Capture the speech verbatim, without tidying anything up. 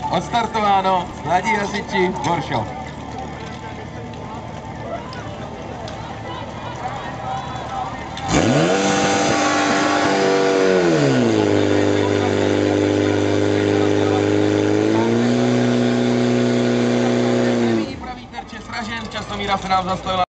Odstartováno, mladí hasiči, workshop. Pravý terče sražen, Časomíra se nám zastavila.